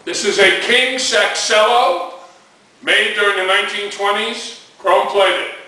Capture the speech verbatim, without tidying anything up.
This is a King Saxello, made during the nineteen twenties, chrome plated.